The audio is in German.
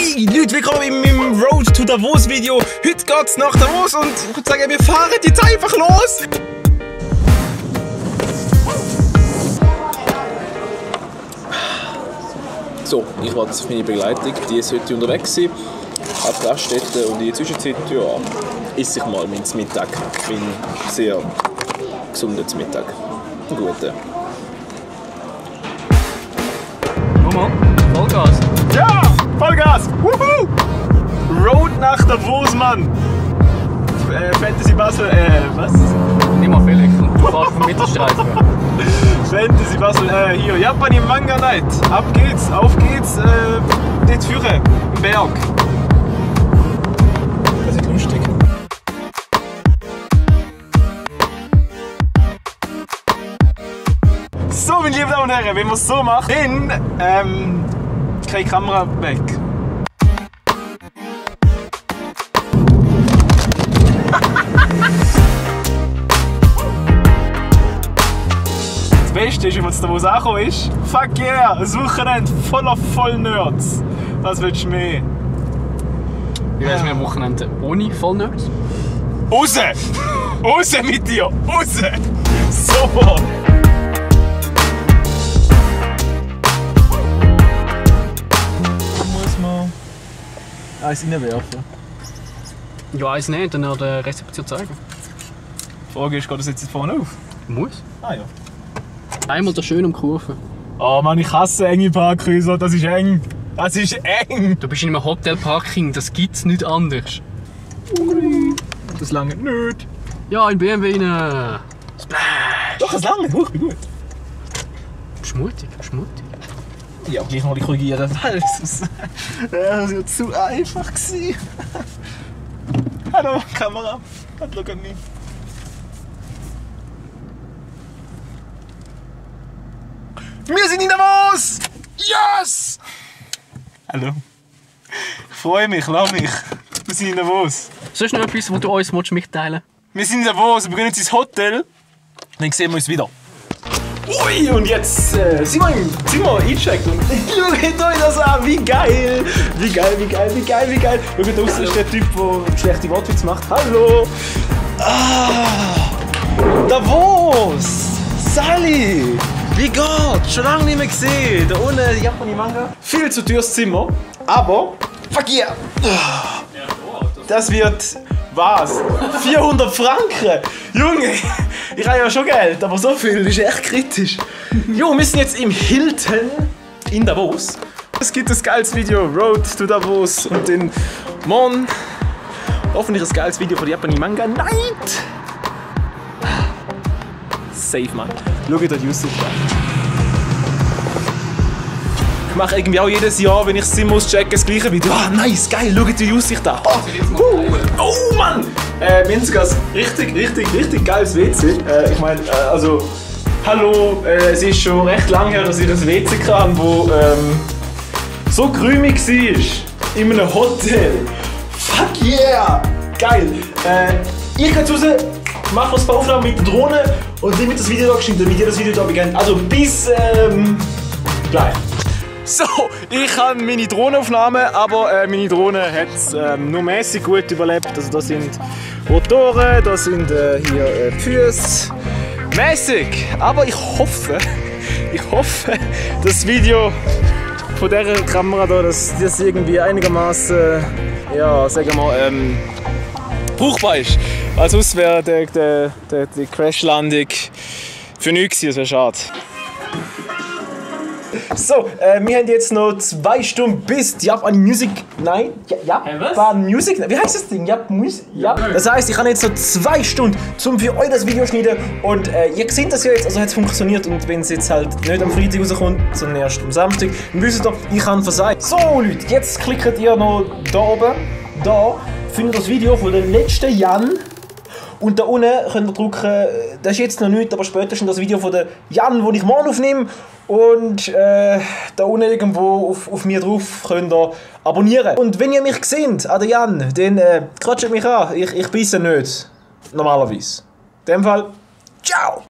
Hey Leute, willkommen in meinem Road to Davos Video. Heute geht's nach Davos und ich würde sagen, wir fahren jetzt einfach los. So, ich warte auf meine Begleitung. Die ist heute unterwegs sein, ab Gaststätte, und in der Zwischenzeit, ja, esse ich mal meinen Mittag. Mein sehr gesunden Mittag. Einen guten. Mama, Vollgas! Ja! Vollgas! Wuhu! Road nach Davos, Mann! Fantasy Basel, was? Nicht mal Felix, du fährst vom Mittelstreifen. Fantasy Basel, hier, Japan im Manga Night. Ab geht's, auf geht's, dort führen, im Berg. Das ist lustig. So, meine lieben Damen und Herren, wenn man es so macht, dann, keine Kamera weg. Das Beste ist, wenn man zu Davos angekommen ist, fuck yeah, ein Wochenende voller Vollnerds. Was willst du mehr? Wie wär's mit dem Wochenende ohne Vollnerds? Raus! Raus mit dir! Raus! Sofort! Muss man eins reinwerfen? Ja, eins nicht, dann der Rezeption zeigen. Die Frage ist, geht das jetzt vorne auf? Muss. Ah ja. Einmal da schön umkurven. Oh Mann, ich hasse enge Parkhäuser, das ist eng. Das ist eng! Du bist in einem Hotelparking, das gibt's nicht anders. Das lange nicht. Ja, in BMW rein. Doch, das lange, ich bin gut. Schmutig, schmutig. Ja, gleich noch korrigieren, weil es das war zu einfach gewesen. Hallo, Kamera. Hallo, Gani. Wir sind in Davos! Yes! Hallo. Ich freue mich, lass mich. Wir sind in Davos. Sonst noch etwas, was du uns mitteilen willst? Wir sind in Davos, wir gehen jetzt ins Hotel. Dann sehen wir uns wieder. Ui, und jetzt sind wir im Zimmer eingecheckt und schaut euch das an, wie geil! Wie geil, wie geil, wie geil, wie geil! Schaut, draussen ist der Typ, der schlechte Wortwitze macht. Hallo! Ah! Davos! Sally! Wie geht's? Schon lange nicht mehr gesehen. Da unten die Japan im Manga. Viel zu teures Zimmer, aber fuck yeah! Das wird was? 400 Franken! Junge, ich habe ja schon Geld, aber so viel ist echt kritisch. Jo, wir sind jetzt im Hilton in Davos. Es gibt ein geiles Video, Road to Davos, und den morgen hoffentlich ein geiles Video von der Japan Manga Night. Safe, Mann. Schaut euch die Aussicht an. Ich mache irgendwie auch jedes Jahr, wenn ich das Zimmer auschecke, das gleiche Video. Ah, nice, geil, schaut die Aussicht an. Oh Mann! Wir haben sogar ein richtig geiles WC. Ich meine, also, hallo, es ist schon recht lange her, dass ich ein WC hatte, das so grümig war. In einem Hotel. Fuck yeah! Geil! Ich gehe jetzt raus, mache ein paar Aufnahmen mit der Drohne und dann wird das Video da geschnitten, damit ihr das Video da beginnt. Also bis gleich. So, ich habe meine Drohnenaufnahmen, aber meine Drohne hat es nur mäßig gut überlebt. Also da sind Rotoren, da sind hier Füße. Mäßig! Aber ich hoffe, das Video von dieser Kamera da, dass das irgendwie einigermaßen, ja, sagen wir mal, brauchbar ist. Weil sonst wäre die Crashlandung für nichts, das wäre schade. So, wir haben jetzt noch 2 Stunden bis Japan Music. Nein, Japan Music. Wie heißt das Ding? Japan Music. Ja. Das heisst, ich habe jetzt noch 2 Stunden, um für euch das Video zu schneiden. Und ihr seht das ja jetzt, also hat es funktioniert. Und wenn es jetzt halt nicht am Freitag rauskommt, sondern erst am Samstag, dann wisst ihr, ich kann versagt. So Leute, jetzt klickt ihr noch da oben. Da findet ihr das Video von der letzten Jan. Und da unten könnt ihr drücken, das ist jetzt noch nicht, aber spätestens das Video von der Jan, das ich morgen aufnehme. Und da unten irgendwo auf mir drauf könnt ihr abonnieren. Und wenn ihr mich seht, an der Jan, dann quatscht mich an. Ich beiße nicht. Normalerweise. In dem Fall, ciao!